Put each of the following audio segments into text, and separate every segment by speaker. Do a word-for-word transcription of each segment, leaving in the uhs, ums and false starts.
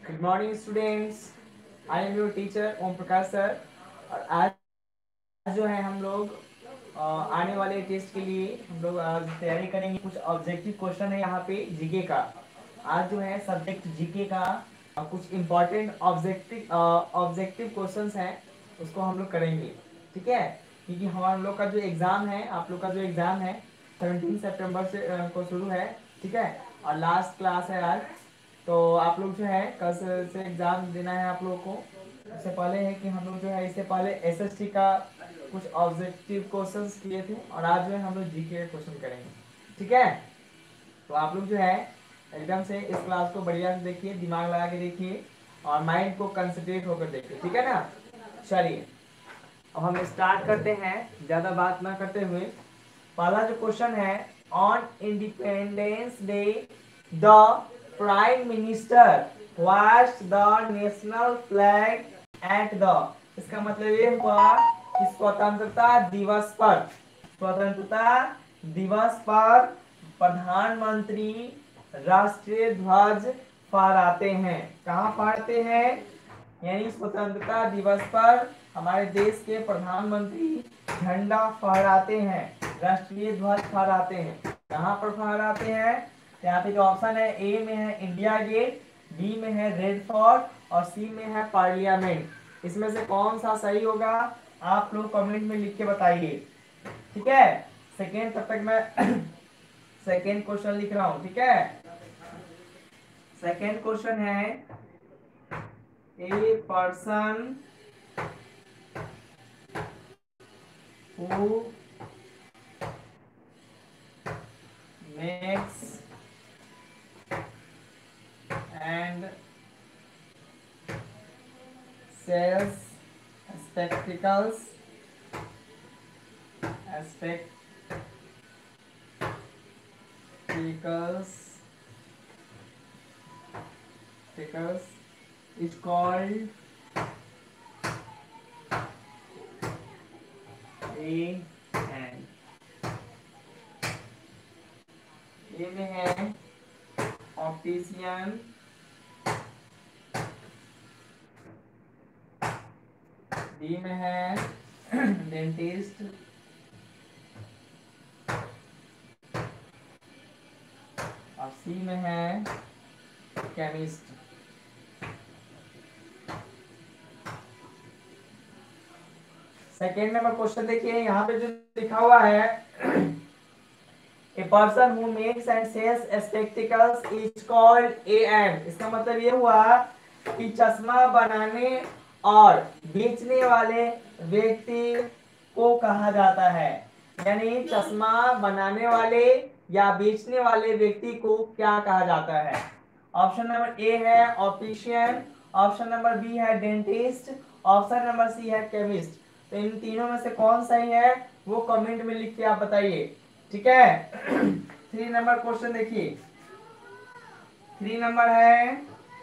Speaker 1: Good morning students. I am your teacher Om Prakash sir. और आज जो है हम लोग अ, आने वाले टेस्ट के लिए हम लोग आज तैयारी करेंगे। कुछ ऑब्जेक्टिव क्वेश्चन है यहाँ पे जीके का। आज जो है सब्जेक्ट जीके का अ, कुछ इम्पोर्टेंट ऑब्जेक्टिव ऑब्जेक्टिव क्वेश्चंस हैं, उसको हम लोग करेंगे। ठीक है, क्योंकि हमारे लोग का जो एग्ज़ाम है, आप लोग का जो एग्ज़ाम है सेवनटीन सितंबर से अ, को शुरू है। ठीक है, और लास्ट क्लास है आज। तो आप लोग जो है कल से, से एग्जाम देना है आप लोगों को। इससे पहले है कि हम लोग जो है इससे पहले एसएसटी का कुछ ऑब्जेक्टिव क्वेश्चंस किए थे, और आज जो है हम लोग जीके क्वेश्चन करेंगे। ठीक है, तो आप लोग जो है एकदम से इस क्लास को बढ़िया से देखिए, दिमाग लगा के देखिए और माइंड को कंसंट्रेट होकर देखिए। ठीक है ना। चलिए अब हम स्टार्ट करते हैं, ज़्यादा बात ना करते हुए। पहला जो क्वेश्चन है, on independence day the prime minister vast the national flag at the. इसका मतलब ये हुआ कि स्वतंत्रता दिवस पर स्वतंत्रता दिवस पर प्रधानमंत्री राष्ट्रीय ध्वज फहराते हैं। कहाँ फहराते हैं? यानी स्वतंत्रता दिवस पर हमारे देश के प्रधानमंत्री झंडा फहराते हैं, राष्ट्रीय ध्वज फहराते हैं। कहाँ पर फहराते हैं? यहाँ पे जो ऑप्शन है, ए में है इंडिया गेट, बी में है रेड फोर्ट और सी में है पार्लियामेंट। इसमें से कौन सा सही होगा आप लोग कमेंट में लिख के बताइए। ठीक है, सेकेंड तब तक मैं सेकेंड क्वेश्चन लिख रहा हूं। ठीक है, सेकेंड क्वेश्चन है, a person who makes and sells spectacles spectacles spectacles is called a and A में है ऑप्टिशियन, बी में है डेंटिस्ट, और सी में है केमिस्ट। सेकेंड नंबर क्वेश्चन देखिए, यहाँ पे जो लिखा हुआ है, a person who makes and sells spectacles is called a um. इसका मतलब ये हुआ कि चश्मा बनाने और बेचने वाले व्यक्ति को कहा जाता है। यानी चश्मा बनाने वाले या बेचने वाले व्यक्ति को क्या कहा जाता है? ऑप्शन नंबर ए है ऑप्टिशियन, ऑप्शन नंबर बी है डेंटिस्ट, ऑप्शन नंबर सी है केमिस्ट। तो इन तीनों में से कौन सही है वो कमेंट में लिख के आप बताइए। ठीक है, थ्री नंबर क्वेश्चन देखिए, थ्री नंबर है,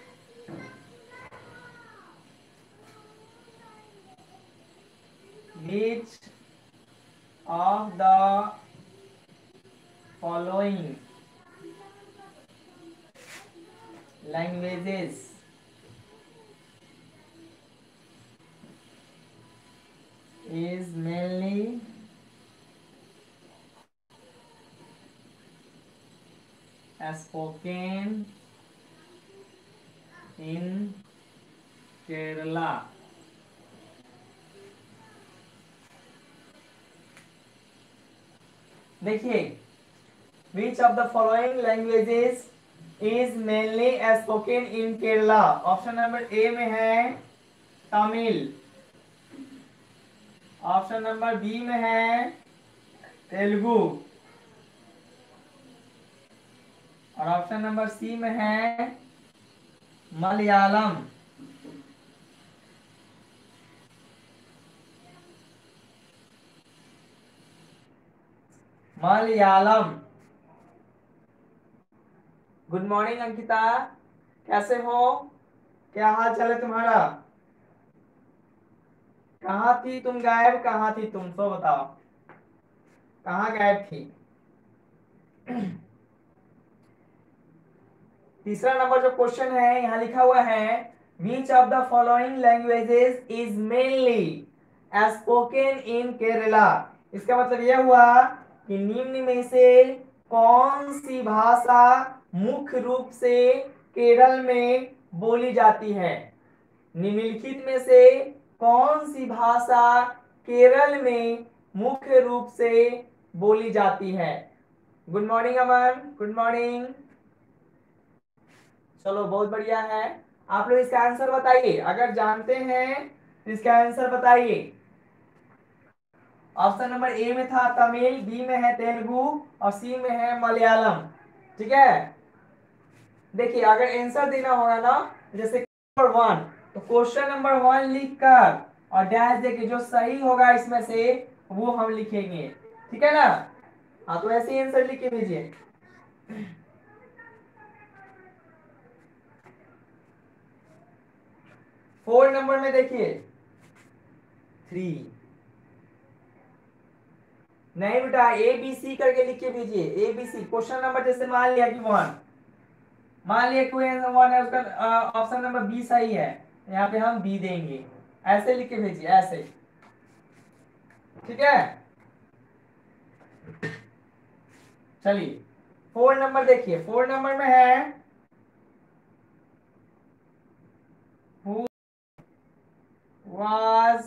Speaker 1: which of the following languages is mainly spoken in Kerala? देखिए, which of the following languages is mainly spoken in Kerala? Option number A में है तमिल, ऑप्शन नंबर बी में है तेलुगु, और option number C में है Malayalam. Malayalam. Good morning Ankita, कैसे हो? क्या हाल चाल है तुम्हारा? कहाँ थी तुम? गायब कहाँ थी तुम, सो बताओ, कहाँ गायब थी? तीसरा नंबर जो क्वेश्चन है यहाँ लिखा हुआ है, which of the following languages is mainly spoken in Kerala. इसका मतलब यह हुआ कि निम्न में से कौन सी भाषा मुख्य रूप से केरल में बोली जाती है। निम्नलिखित में से कौन सी भाषा केरल में मुख्य रूप से बोली जाती है। Good morning Aman, good morning. चलो बहुत बढ़िया है। आप लोग इसका आंसर बताइए, अगर जानते हैं तो इसका आंसर बताइए। ऑप्शन नंबर ए में था तमिल, बी में है तेलुगु और सी में है मलयालम। ठीक है, देखिए अगर आंसर देना होगा ना, जैसे नंबर वन, तो क्वेश्चन नंबर वन लिख कर और डैश देके जो सही होगा इसमें से वो हम लिखेंगे। ठीक है ना। हाँ तो ऐसे ही आंसर लिख के भेजिए। फोर नंबर में देखिए थ्री, नहीं बेटा ए बी सी करके लिख के भेजिए। A B C question number, जैसे मान लिया कि वन, मान लिया कोई वन है, उसका ऑप्शन नंबर बी सही है, यहाँ पे हम बी देंगे। ऐसे लिख के भेजिए, ऐसे। ठीक है, चलिए फोर नंबर देखिए। फोर नंबर में है who was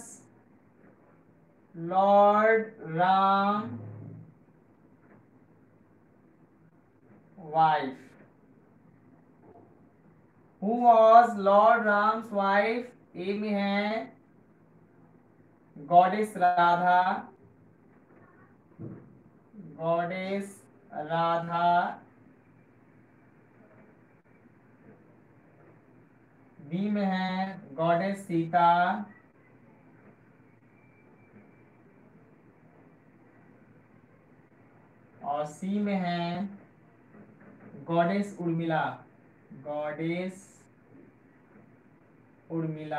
Speaker 1: lord Ram wife. Who was lord Ram's wife, A में है goddess Radha, goddess Radha. B में है गॉडेस सीता, और सी में है गॉडेस उर्मिला, गॉडेस उर्मिला।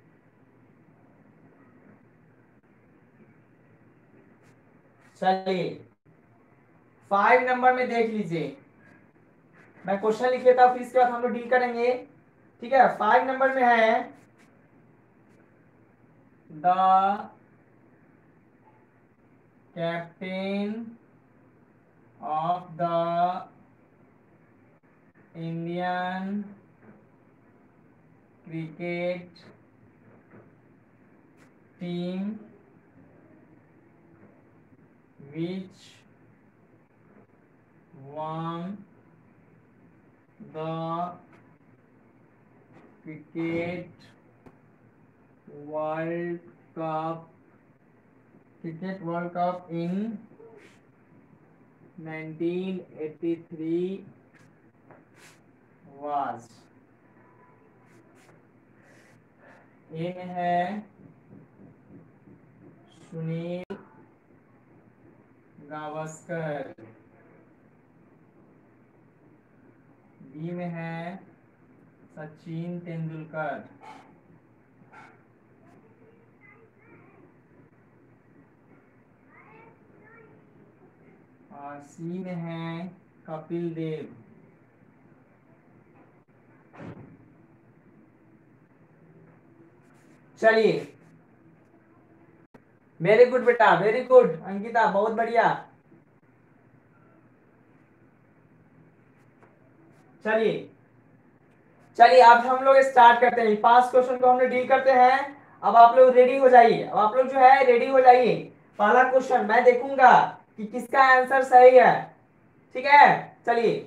Speaker 1: चलिए फाइव नंबर में देख लीजिए, मैं क्वेश्चन लिख लेता हूं फिर इसके बाद हम लोग डील करेंगे। ठीक है, फाइव नंबर में है the captain of the Indian cricket team which won the cricket world cup cricket world cup in nineteen eighty-three was। A में है सुनील गावस्कर, बी में है सचिन तेंदुलकर, और सी में है कपिल देव। चलिए वेरी गुड बेटा, वेरी गुड अंकिता, बहुत बढ़िया। चलिए चलिए अब हम लोग स्टार्ट करते हैं, पांच क्वेश्चन को हम लोग डील करते हैं। अब आप लोग रेडी हो जाइए, अब आप लोग जो है रेडी हो जाइए। पहला क्वेश्चन मैं देखूंगा कि किसका आंसर सही है। ठीक है, चलिए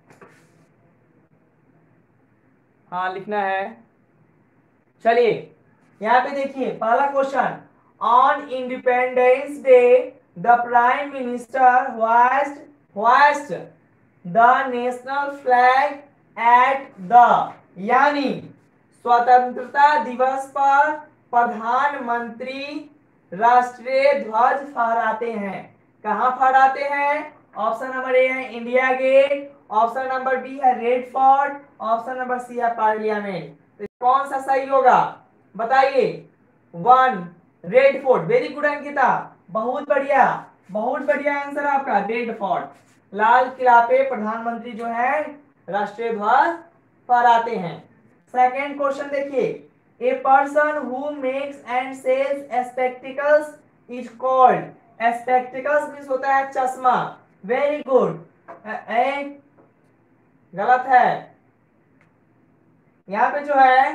Speaker 1: हाँ लिखना है। चलिए यहाँ पे देखिए पहला question, on independence day the prime minister hoist hoist the national flag at the, यानी स्वतंत्रता दिवस पर प्रधानमंत्री राष्ट्रीय ध्वज फहराते हैं। कहाँ फहराते हैं? ऑप्शन नंबर ए है India Gate, option number B है Red Fort, option number C है पार्लियामेंट। तो कौन सा सही होगा बताइए? One Red Fort, very good Ankita, बहुत बढ़िया, बहुत बढ़िया आंसर आपका, रेड फोर्ट। लाल किला पे प्रधानमंत्री जो है राष्ट्रीय ध्वज फहराते हैं। सेकेंड क्वेश्चन देखिए, a person who makes and sells spectacles is called, spectacles means होता है चश्मा। वेरी गुड, ए गलत है। यहाँ पे जो है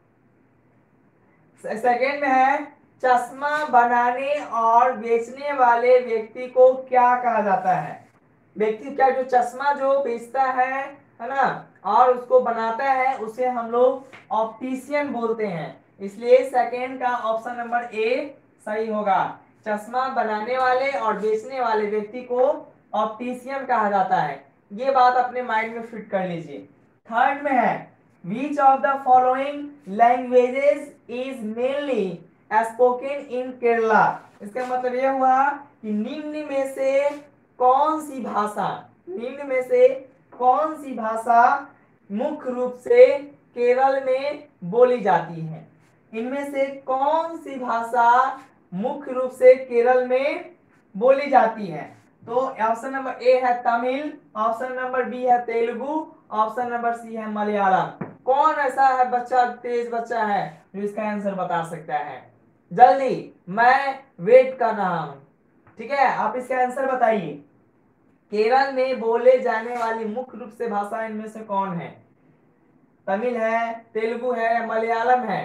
Speaker 1: सेकेंड में है, चश्मा बनाने और बेचने वाले व्यक्ति को क्या कहा जाता है? व्यक्ति क्या, जो चश्मा जो बेचता है है ना, और उसको बनाता है, उसे हम लोग ऑप्टिशियन बोलते हैं। इसलिए सेकेंड का ऑप्शन नंबर ए सही होगा। चश्मा बनाने वाले और बेचने वाले व्यक्ति को ऑप्टिशियन कहा जाता है। ये बात अपने माइंड में फिट कर लीजिए। थर्ड में है, which of the following languages is mainly spoken in Kerala? इसका मतलब यह हुआ कि निम्न में से कौन सी भाषा, निम्न में से कौन सी भाषा मुख्य रूप से केरल में बोली जाती है? इनमें से कौन सी भाषा मुख्य रूप से केरल में बोली जाती है? तो ऑप्शन नंबर ए है तमिल, ऑप्शन नंबर बी है तेलुगु, ऑप्शन नंबर सी है मलयालम। कौन ऐसा है बच्चा, तेज बच्चा है जो इसका आंसर बता सकता है? जल्दी, मैं वेट कर रहा हूं। ठीक है, आप इसका आंसर बताइए। केरल में बोले जाने वाली मुख्य रूप से भाषा इनमें से कौन है? तमिल है, तेलुगु है, मलयालम है?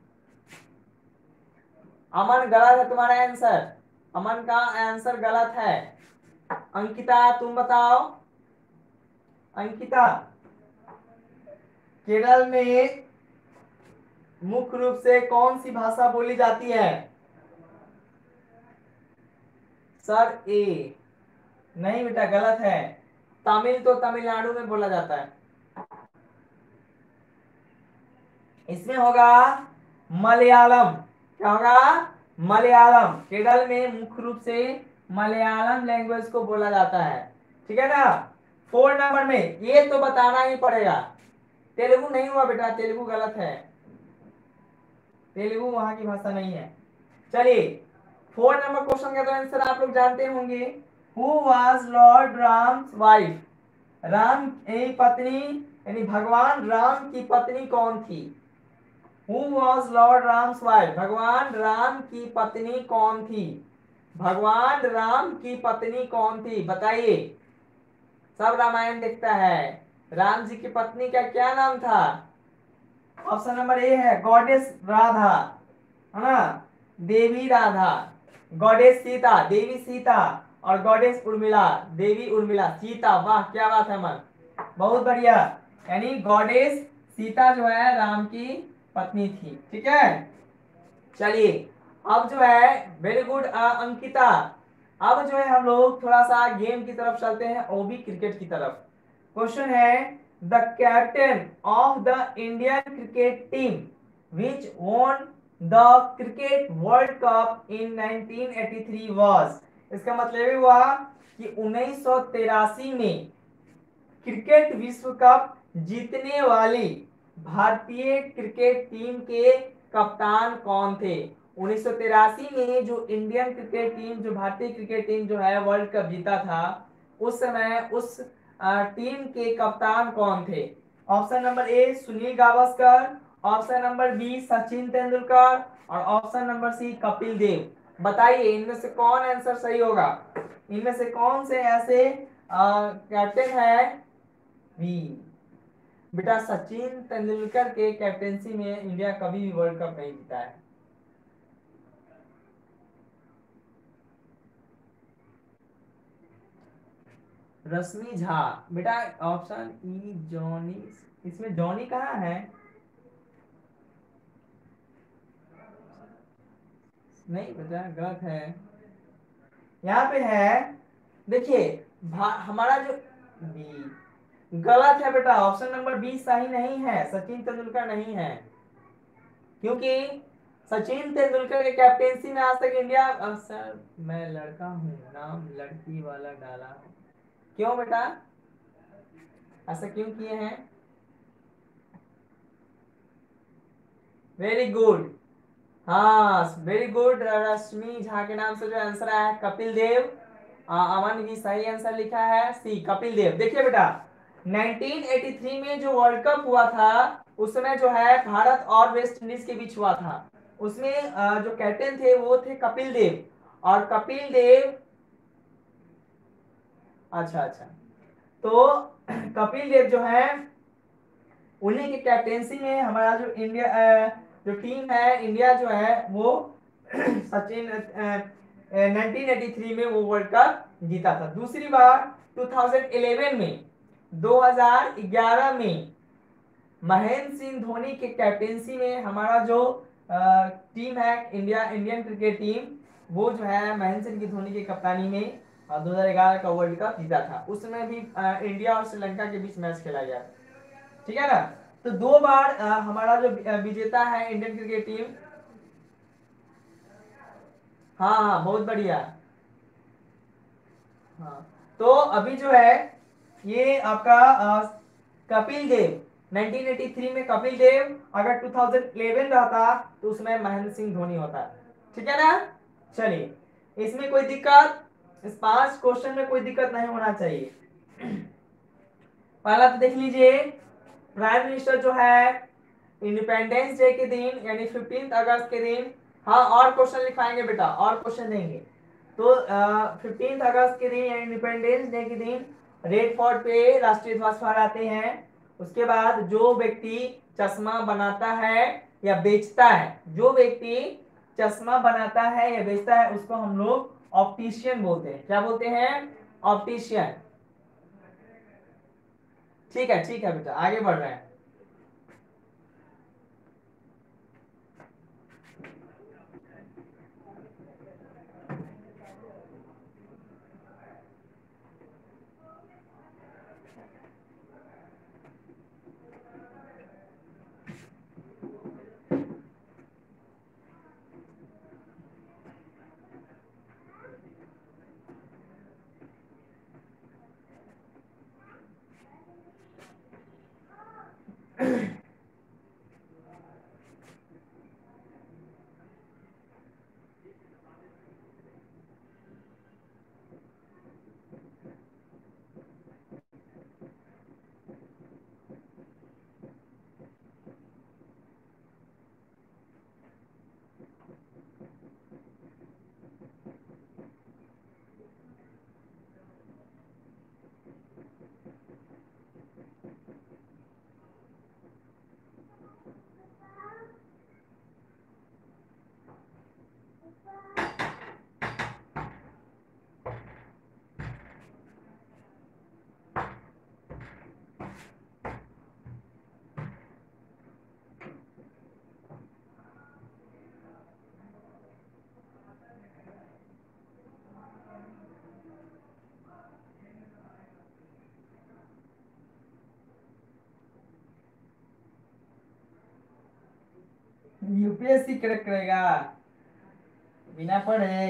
Speaker 1: अमन, गलत है तुम्हारा आंसर। अमन का आंसर गलत है। अंकिता तुम बताओ। अंकिता, केरल में मुख्य रूप से कौन सी भाषा बोली जाती है? Sir A. नहीं बेटा, गलत है। तमिल तो तमिलनाडु में बोला जाता है। इसमें होगा मलयालम। क्या होगा? मलयालम। केरल में मुख्य रूप से मलयालम लैंग्वेज को बोला जाता है। ठीक है ना? फोर नंबर में ये तो बताना ही पड़ेगा। तेलुगु नहीं हुआ बेटा, तेलुगु गलत है। तेलुगु वहां की भाषा नहीं है। चलिए, फोर नंबर क्वेश्चन का तो आंसर आप लोग जानते होंगे। Who was lord Ram's wife? Ram की पत्नी यानी भगवान राम की पत्नी कौन थी? Who was Lord Ram's wife? भगवान राम की पत्नी कौन थी? भगवान राम की पत्नी कौन थी? बताइए। सब रामायण देखता है। राम जी की पत्नी का क्या नाम था? ऑप्शन नंबर ए है गॉडेस राधा, है ना, देवी राधा। गॉडेस सीता, देवी सीता। और गॉडेस उर्मिला, देवी उर्मिला। सीता, वाह क्या बात है मन, बहुत बढ़िया। यानी गॉडेस सीता जो है राम की पत्नी थी। ठीक है, चलिए अब जो है, वेरी गुड अंकिता। अब जो है हम लोग थोड़ा सा गेम की तरफ चलते हैं, वो भी क्रिकेट की तरफ। क्वेश्चन है, the captain of the Indian cricket team which won the cricket world cup in nineteen eighty three was. इसका मतलब ये हुआ कि उन्नीस सौ तिरासी में क्रिकेट विश्व कप जीतने वाली भारतीय क्रिकेट टीम के कप्तान कौन थे? उन्नीस सौ तिरासी में जो इंडियन क्रिकेट टीम, जो भारतीय क्रिकेट टीम जो है वर्ल्ड कप जीता था, उस समय उस टीम के कप्तान कौन थे? Option number A Sunil Gavaskar, option number B Sachin Tendulkar, और option number C Kapil Dev. बताइए इनमें से कौन आंसर सही होगा? इनमें से कौन से ऐसे कैप्टन है? बी बेटा, सचिन तेंदुलकर के कैप्टेंसी में इंडिया कभी भी वर्ल्ड कप नहीं जीता है। रश्मि झा, बेटा ऑप्शन ई जॉनी। इसमें जॉनी कहाँ है? नहीं बेटा, गलत है। यहाँ पे है, देखिए हमारा जो बी गलत है बेटा। ऑप्शन नंबर बी सही नहीं है, सचिन तेंदुलकर नहीं है। क्योंकि सचिन तेंदुलकर के कैप्टेंसी में आज तक इंडिया, सर मैं लड़का हूँ, नाम लड़की वाला डाला हूँ। क्यों बेटा, ऐसा क्यों किए हैं? वेरी गुड, हाँ वेरी गुड। रश्मि झा के नाम से जो आंसर आया है कपिल देव। अमन भी सही आंसर लिखा है सी, कपिल देव। देखिए बेटा, नाइनटीन एटी थ्री में जो वर्ल्ड कप हुआ था उस समय जो है भारत और वेस्ट इंडीज के बीच हुआ था। उसमें अ, जो कैप्टन थे वो थे कपिल देव। और कपिल देव, अच्छा अच्छा, तो कपिल देव जो है उन्हीं की कैप्टेंसी में हमारा जो इंडिया अ, जो टीम है इंडिया जो है वो सचिन नाइनटीन एटी थ्री में वो वर्ल्ड कप जीता था। दूसरी बार टू थाउजेंड इलेवन में, दो हज़ार ग्यारह में महेंद्र सिंह धोनी के कैप्टेंसी में हमारा जो अ, टीम है इंडिया इंडियन क्रिकेट टीम, वो जो है महेंद्र सिंह की धोनी की कप्तानी में अ, दो हज़ार ग्यारह का वर्ल्ड कप जीता था। उसमें भी अ, इंडिया और श्रीलंका के बीच मैच खेला गया था। ठीक है ना। तो दो बार अ, हमारा जो अ, विजेता है इंडियन क्रिकेट टीम। हाँ हाँ, बहुत बढ़िया। हाँ, तो अभी जो है ये आपका uh, Kapil Dev nineteen eighty three में कपिल देव, अगर टू थाउजेंड इलेवन रहता तो उसमें महेंद्र सिंह धोनी होता। ठीक है ना। चलिए, इसमें कोई दिक्कत, इस पांच क्वेश्चन में कोई दिक्कत नहीं होना चाहिए। पहला तो देख लीजिए, प्राइम मिनिस्टर जो है इंडिपेंडेंस डे के दिन यानी फिफ्टीन अगस्त के दिन, हाँ और क्वेश्चन लिखवाएंगे बेटा, और क्वेश्चन देंगे। तो फिफ्टीन अगस्त के दिन यानी इंडिपेंडेंस डे के दिन रेड फोर्ट पे राष्ट्रीय ध्वज फहराते हैं। उसके बाद जो व्यक्ति चश्मा बनाता है या बेचता है, जो व्यक्ति चश्मा बनाता है या बेचता है उसको हम लोग ऑप्टिशियन बोलते हैं। क्या बोलते हैं? ऑप्टिशियन। ठीक है ठीक है बेटा, आगे बढ़ रहे हैं। यूपीएससी क्रैक करेगा बिना पढ़े?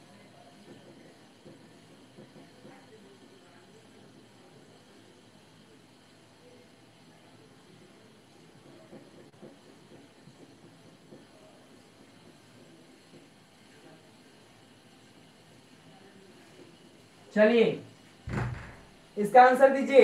Speaker 1: चलिए, इसका आंसर दीजिए।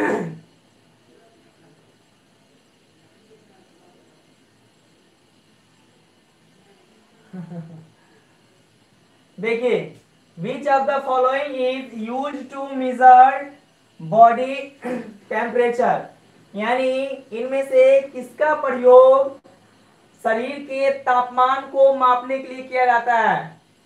Speaker 1: देखिए, which of the following is use to measure body temperature, यानी इनमें से किसका प्रयोग शरीर के तापमान को मापने के लिए किया जाता है?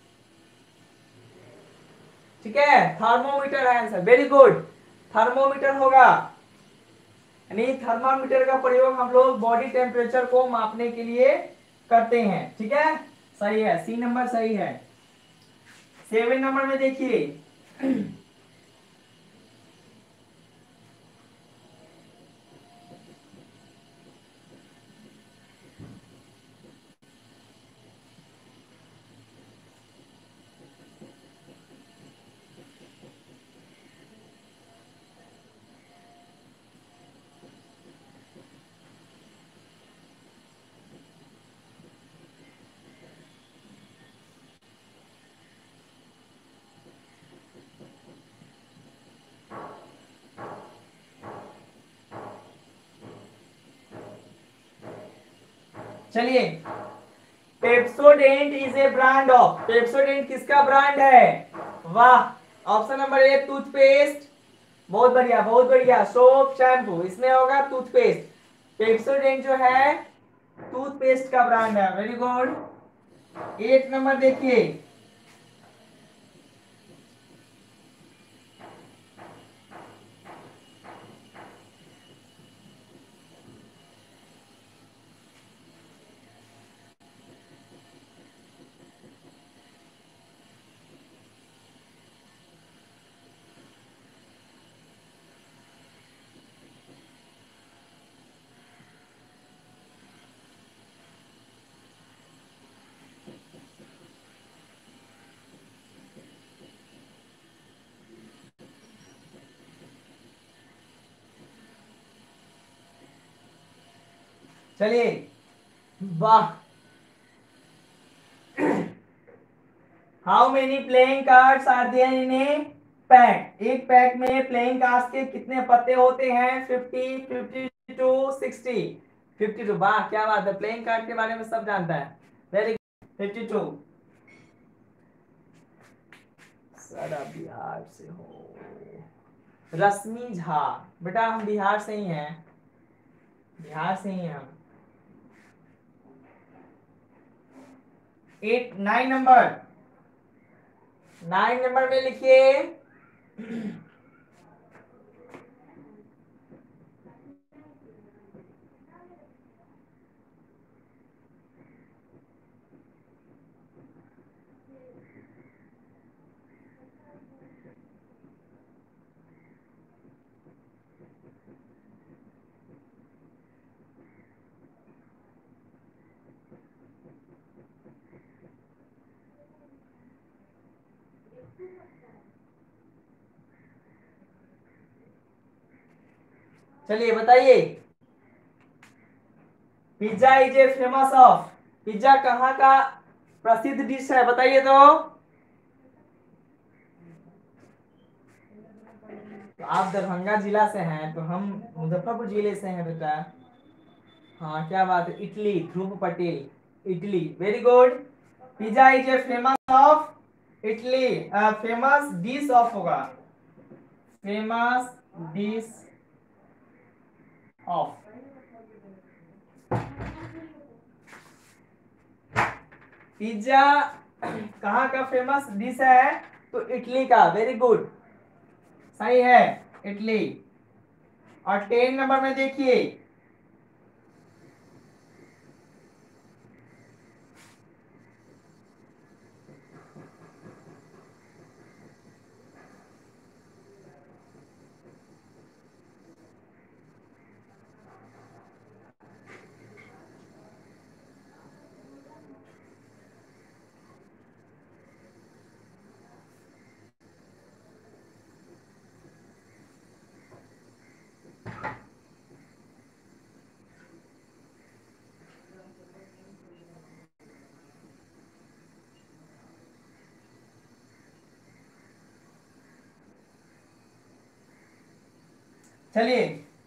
Speaker 1: ठीक है, थर्मोमीटर है आंसर। वेरी गुड, थर्मोमीटर होगा। यानी थर्मामीटर का प्रयोग हम लोग बॉडी टेम्परेचर को मापने के लिए करते हैं। ठीक है, सही है, सी नंबर सही है। सेवन नंबर में देखिए, चलिए, Pepsodent is a brand of, Pepsodent किसका ब्रांड है? वाह, ऑप्शन नंबर ए टूथपेस्ट, बहुत बढ़िया बहुत बढ़िया। सोप शैम्पू, इसमें होगा टूथपेस्ट। पेप्सोडेंट जो है टूथपेस्ट का ब्रांड है। Very good. एक नंबर देखिए, चलिए, वाह। How many playing cards are there in a pack? एक पैक में प्लेइंग कार्ड्स के कितने पत्ते होते हैं? Fifty, fifty two, sixty. Fifty two, वाह क्या बात है, प्लेइंग कार्ड के बारे में सब जानता है। Very good. Fifty two. Sir आप बिहार से हो? रश्मि झा, बेटा हम बिहार से ही हैं, बिहार से ही हैं हम। Eight, nine number, nine number में लिखिए। चलिए बताइए, pizza is a famous of, pizza कहाँ का प्रसिद्ध डिश है? बताइए तो। तो आप दरभंगा जिला से हैं, तो हम मुजफ्फरपुर जिले से हैं बेटा। हाँ क्या बात है, Italy, Dhruv Patel, Italy, very good. Pizza is a famous of Italy, famous dish of होगा, फेमस डिश ऑफ। पिज्जा कहाँ का फेमस डिश है? तो इटली का, वेरी गुड, सही है, इटली। और टेन नंबर में देखिए, चलिए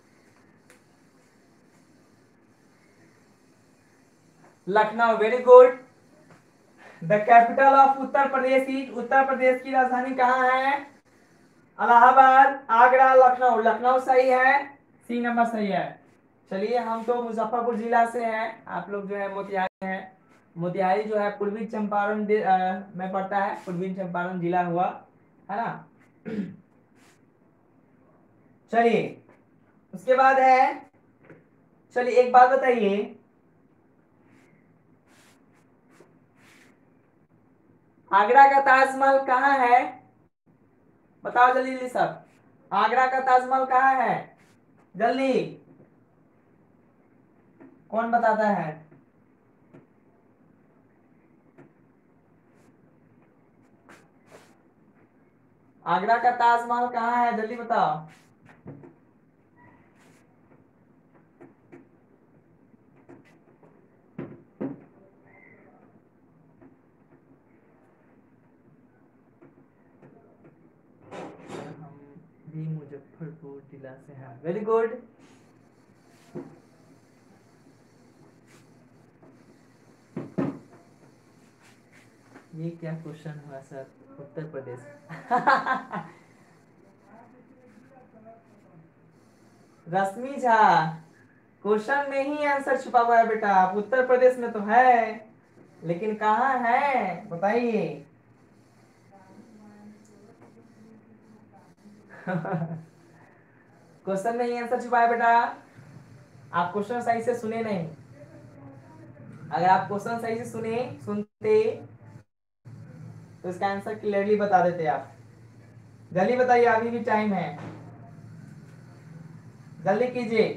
Speaker 1: Lucknow, very good. The capital of Uttar Pradesh is, Uttar Pradesh की राजधानी कहाँ है? इलाहाबाद, आगरा, लखनऊ, लखनऊ सही है, सी नंबर सही है। चलिए, हम तो मुजफ्फरपुर जिला से हैं, आप लोग जो है मोतिहारी हैं। मोतिहारी जो है पूर्वी चंपारण दे- अ, में पड़ता है, पूर्वी चंपारण जिला हुआ, है ना। चलिए, उसके बाद है, चलिए एक बात बताइए, आगरा का ताजमहल कहाँ है? बताओ जल्दी जल्दी सब, आगरा का ताजमहल कहाँ है? जल्दी, कौन बताता है? आगरा का ताजमहल कहाँ है, जल्दी बताओ। हम भी मुजफ्फरपुर जिला से हैं, वेरी गुड। ये क्या क्वेश्चन हुआ सर? उत्तर प्रदेश। रश्मि झा, क्वेश्चन में ही आंसर छुपा हुआ है बेटा। आप उत्तर प्रदेश में तो है, लेकिन कहाँ है बताइए। क्वेश्चन में ही आंसर छुपा है बेटा। आप क्वेश्चन सही से सुने नहीं। अगर आप क्वेश्चन सही से सुने सुनते तो इसका आंसर क्लियरली बता देते आप। जल्दी बताइए, अभी भी टाइम है, जल्दी कीजिए।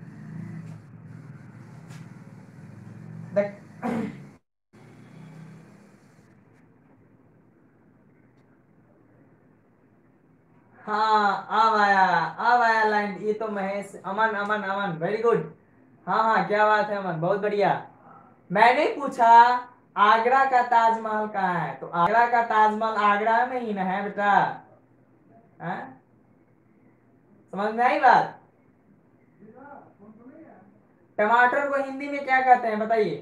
Speaker 1: हाँ, अब आया, अब आया लाइन। ये तो महेश, अमन अमन अमन, वेरी गुड। हाँ हाँ, क्या बात है अमन, बहुत बढ़िया। मैंने पूछा आगरा का ताजमहल कहाँ है, तो आगरा का ताजमहल आगरा में ही ना है बेटा। हाँ? समझ में आई बात? टमाटर को हिंदी में क्या कहते हैं बताइए,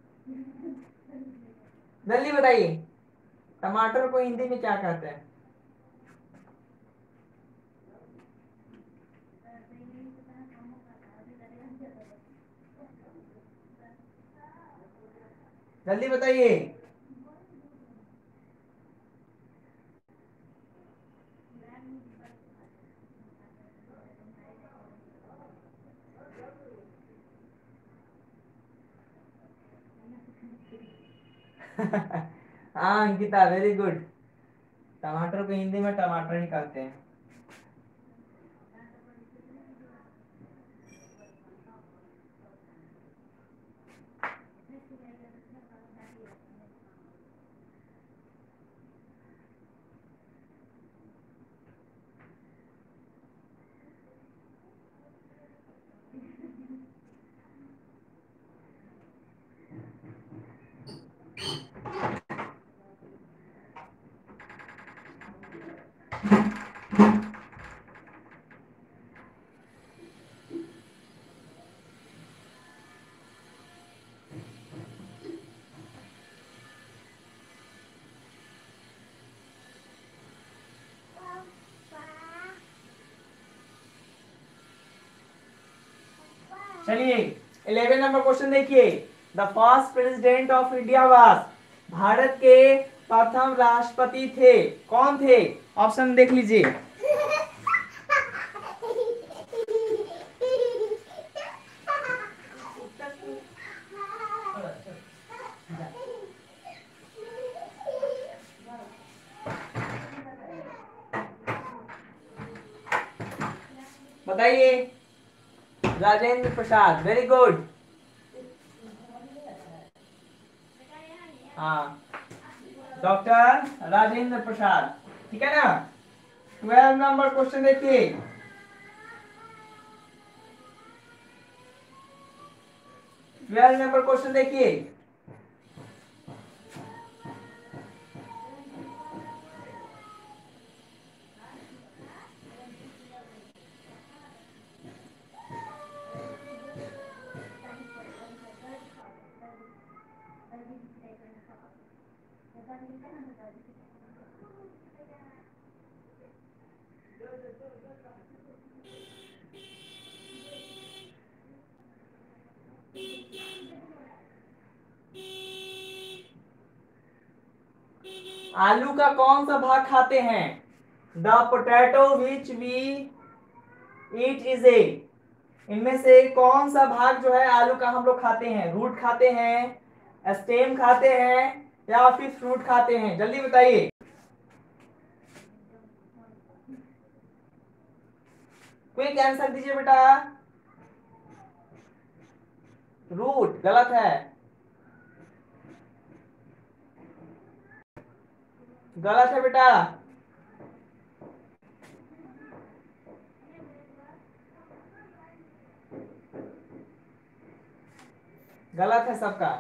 Speaker 1: जल्दी बताइए। टमाटर को हिंदी में क्या कहते हैं? जल्दी बताइए। हाँ अंकिता, वेरी गुड। टमाटर को हिंदी में टमाटर ही कहते हैं। चलिए इलेवन नंबर क्वेश्चन देखिए। The first president of India was, Bharat के प्रथम राष्ट्रपति थे, कौन थे? ऑप्शन देख लीजिए। बताइए। Rajendra Prasad, very good. हाँ, डॉक्टर राजेंद्र प्रसाद, ठीक है ना। ट्वेल्व नंबर क्वेश्चन देखिए। ट्वेल्व नंबर क्वेश्चन देखिए। आलू का कौन सा भाग खाते हैं? The potato which we eat is a, इनमें से कौन सा भाग जो है आलू का हम लोग खाते हैं? रूट खाते हैं, स्टेम खाते हैं, या फिर फ्रूट खाते हैं? जल्दी बताइए। क्विक आंसर दीजिए बेटा। रूट गलत है, गलत है बेटा, गलत है सबका।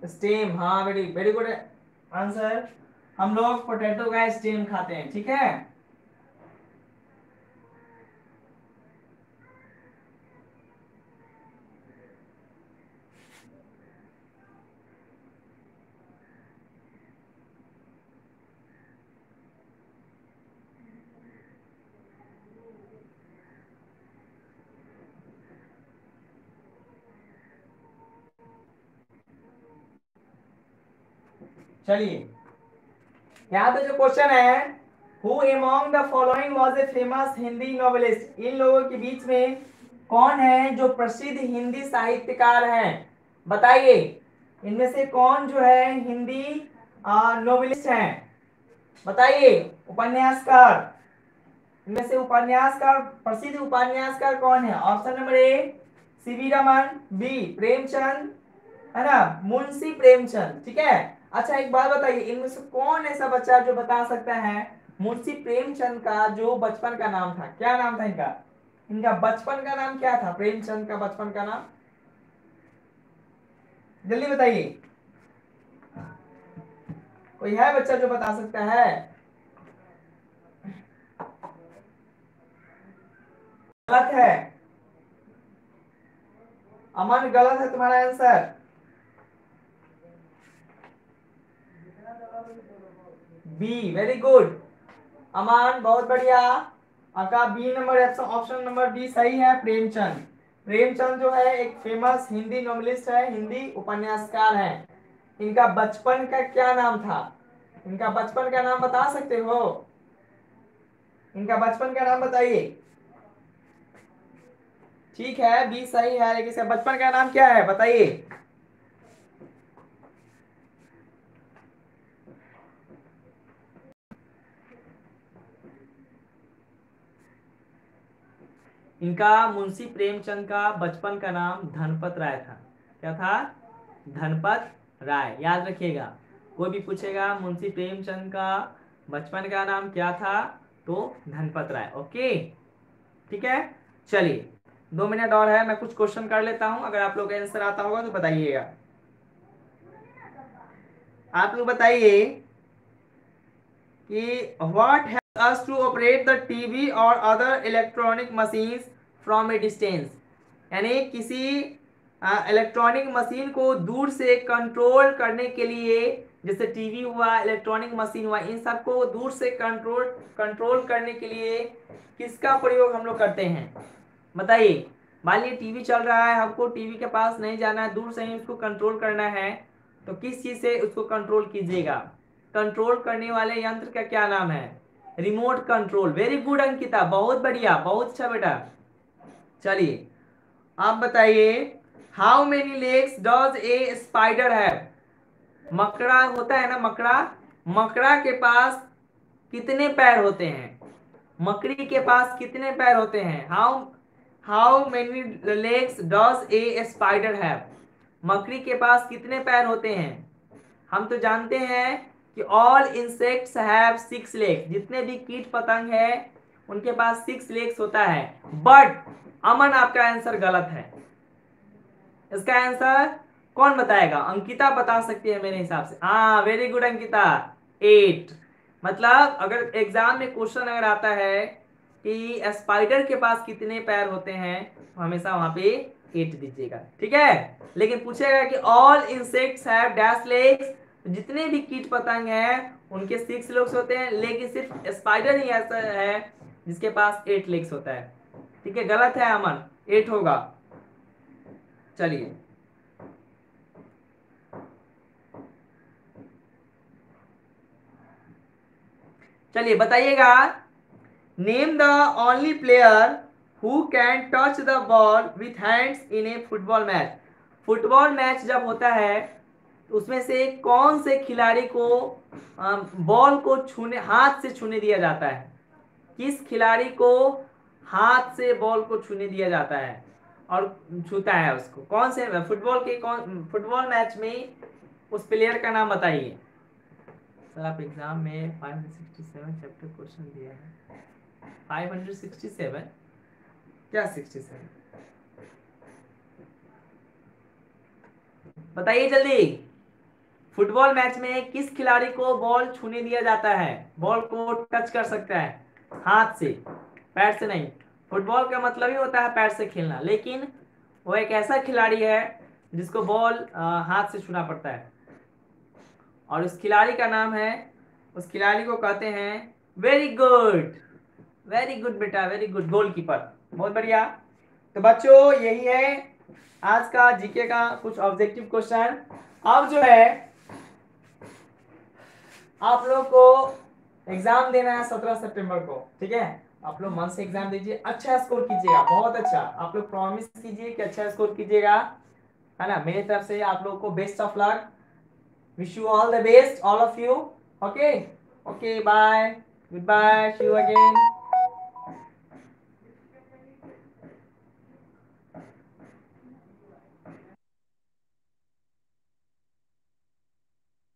Speaker 1: स्टेम, हाँ वेरी वेरी गुड आंसर। हम लोग पोटैटो का स्टेम खाते हैं, ठीक है। चलिए, यहाँ पे जो क्वेश्चन है, who among the following was a famous Hindi novelist, इन लोगों के बीच में कौन है जो प्रसिद्ध हिंदी साहित्यकार हैं, बताइए। इनमें से कौन जो है हिंदी नॉवेलिस्ट हैं, बताइए। उपन्यासकार, इनमें से उपन्यासकार, प्रसिद्ध उपन्यासकार कौन है? Option number A C V Raman, B Premchand, है ना, मुंशी प्रेमचंद, ठीक है। अच्छा एक बात बताइए, इनमें से कौन ऐसा बच्चा जो बता सकता है मुंशी प्रेमचंद का जो बचपन का नाम था, क्या नाम था इनका? इनका बचपन का नाम क्या था? प्रेमचंद का बचपन का नाम जल्दी बताइए, कोई है बच्चा जो बता सकता है? गलत है अमन, गलत है तुम्हारा answer. B, very good Aman, बहुत बढ़िया। आपका B number option number B सही है, प्रेमचंद। प्रेमचंद जो है एक फेमस हिंदी नॉवेलिस्ट है, हिंदी उपन्यासकार है। इनका बचपन का क्या नाम था? इनका बचपन का नाम बता सकते हो? इनका बचपन का नाम बताइए। ठीक है, बी सही है, लेकिन इसका बचपन का नाम क्या है बताइए। इनका मुंशी प्रेमचंद का बचपन का नाम धनपत राय था। क्या था? धनपत राय, याद रखिएगा। कोई भी पूछेगा मुंशी प्रेमचंद का बचपन का नाम क्या था, तो धनपत राय। ओके, ठीक है। चलिए, दो मिनट और है, मैं कुछ क्वेश्चन कर लेता हूं, अगर आप लोग का आंसर आता होगा तो बताइएगा। आप लोग बताइए कि what help us to operate the TV और other electronic machines from a distance, यानी किसी इलेक्ट्रॉनिक मशीन को दूर से कंट्रोल करने के लिए, जैसे टीवी हुआ, इलेक्ट्रॉनिक मशीन हुआ, इन सबको दूर से कंट्रोल कंट्रोल करने के लिए किसका प्रयोग हम लोग करते हैं, बताइए। मान लीजिए टीवी चल रहा है, हमको टीवी के पास नहीं जाना है, दूर से ही उसको कंट्रोल करना है, तो किस चीज से उसको कंट्रोल कीजिएगा? कंट्रोल करने वाले यंत्र का क्या नाम है? Remote control. Very good Ankita, बहुत बढ़िया, बहुत अच्छा बेटा। चलिए, आप बताइए, how many legs does a spider have? मकड़ा होता है ना, मकड़ा, मकड़ा के पास कितने पैर होते हैं? मकड़ी के पास कितने पैर होते हैं? How how many legs does a spider have? मकड़ी के पास कितने पैर होते हैं? हम तो जानते हैं कि all insects have six legs, जितने भी कीट पतंग है उनके पास सिक्स लेग्स होता है। बट अमन, आपका आंसर गलत है। इसका आंसर कौन बताएगा? अंकिता बता सकती है मेरे हिसाब से। हाँ, वेरी गुड अंकिता, एट। मतलब अगर एग्जाम में क्वेश्चन अगर आता है कि स्पाइडर के पास कितने पैर होते हैं, तो हमेशा वहां पे एट दीजिएगा, ठीक है। लेकिन पूछेगा कि all insects have dash legs, जितने भी कीट पतंग हैं उनके सिक्स लेग्स होते हैं, लेकिन सिर्फ स्पाइडर ही ऐसा है जिसके पास एट लेग्स होता है, ठीक है। गलत है अमन, एट होगा। चलिए, चलिए बताइएगा, name the only player who can touch the ball with hands in a football match. Football match जब होता है तो उसमें से कौन से खिलाड़ी को बॉल को छूने, हाथ से छूने दिया जाता है? किस खिलाड़ी को हाथ से बॉल को छूने दिया जाता है और छूता है उसको? कौन से फुटबॉल के, कौन फुटबॉल मैच में उस प्लेयर का नाम बताइए। सर आप एग्जाम में five hundred sixty seven chapter question दिया है। Five hundred sixty seven? क्या सिक्सटी सेवन? बताइए जल्दी। फुटबॉल मैच में किस खिलाड़ी को बॉल छूने दिया जाता है? बॉल को टच कर सकता है हाथ से, पैर से नहीं। फुटबॉल का मतलब ही होता है पैर से खेलना, लेकिन वो एक ऐसा खिलाड़ी है जिसको बॉल हाथ से छूना पड़ता है, और उस खिलाड़ी का नाम है, उस खिलाड़ी को कहते हैं, वेरी गुड, वेरी गुड बेटा, वेरी गुड, गोलकीपर। बहुत बढ़िया। तो बच्चों यही है आज का जीके का कुछ ऑब्जेक्टिव क्वेश्चन। अब जो है आप लोग को एग्जाम देना है सत्रह सितंबर को, ठीक है? आप लोग मन से एग्जाम दीजिए, अच्छा स्कोर कीजिएगा, बहुत अच्छा। आप लोग प्रॉमिस कीजिए कि अच्छा स्कोर कीजिएगा, है ना? मेरी तरफ से आप लोग को best of luck, wish you all the best, all of you. Okay okay, bye, good bye, see you again.